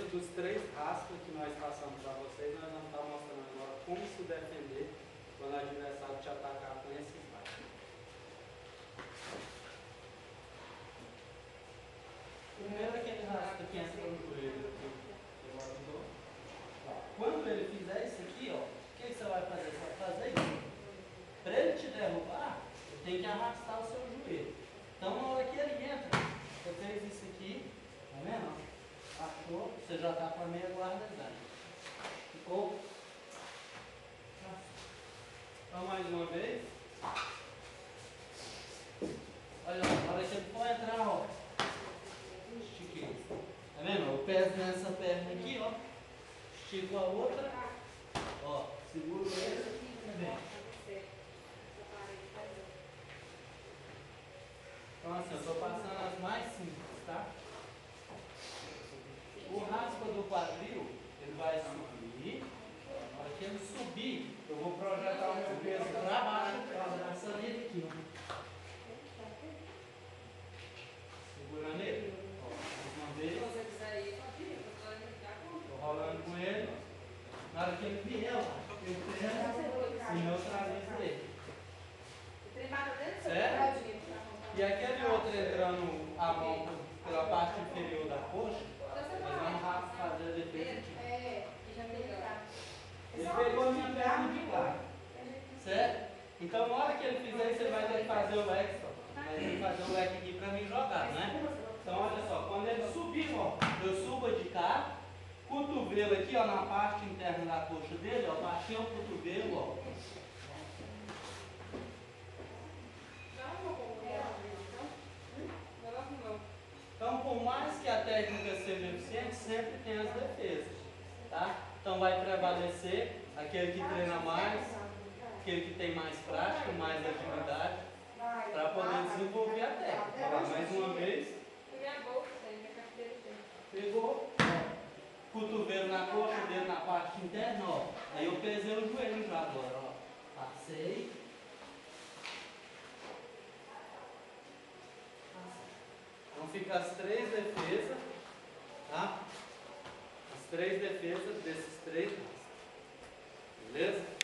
dos 3 raspas que nós passamos para vocês, nós vamos estar mostrando agora como se defender quando o adversário te atacar com esses raspas. Primeiro aquele raspa que entra no joelho aqui. Quando ele fizer isso aqui, ó, o que você vai fazer? Você vai fazer isso. Para ele te derrubar, ele tem que arrastar o seu joelho. Então na hora que ele entra, você fez isso aqui, tá vendo? Achou, você já está com a meia guarda já. Ficou? Então mais uma vez. Olha lá, na hora que ele for entrar, ó. Estiquei. Tá vendo? O pé nessa perna aqui, ó. Estico a outra. Ó, seguro ele e vem. Então assim, eu estou passando as mais simples, tá? O raspa do quadril, ele vai subir. Na hora que ele subir, eu vou projetar o meu peso para baixo, abraçando ele aqui. Segurando ele. Ó, mais uma vez. Estou rolando com ele. Na hora que ele vier lá, eu treino e neutralizo ele. Certo? E aquele outro entrando a mão pela parte inferior da coxa, nós vamos fazer a defesa aqui. Ele pegou a minha perna de cá. Certo? Então na hora que ele fizer isso, ele vai ter que fazer o leque. Vai ter que fazer o leque aqui para mim jogar, né? Então olha só, quando ele subir, ó, eu subo de cá, cotovelo aqui, ó, na parte interna da coxa dele, ó, baixei o cotovelo, ó. Então, por mais que a técnica seja eficiente, sempre tem as defesas, tá? Então vai prevalecer aquele que treina mais, aquele que tem mais prática, mais agilidade, para poder desenvolver a técnica. Olha lá, mais uma vez. Pegou, ó, cotovelo na coxa, dedo na parte interna, ó. Aí eu pesei o joelho já agora, ó. Passei. Então fica as 3 defesas, tá? As 3 defesas desses 3 raspas. Beleza?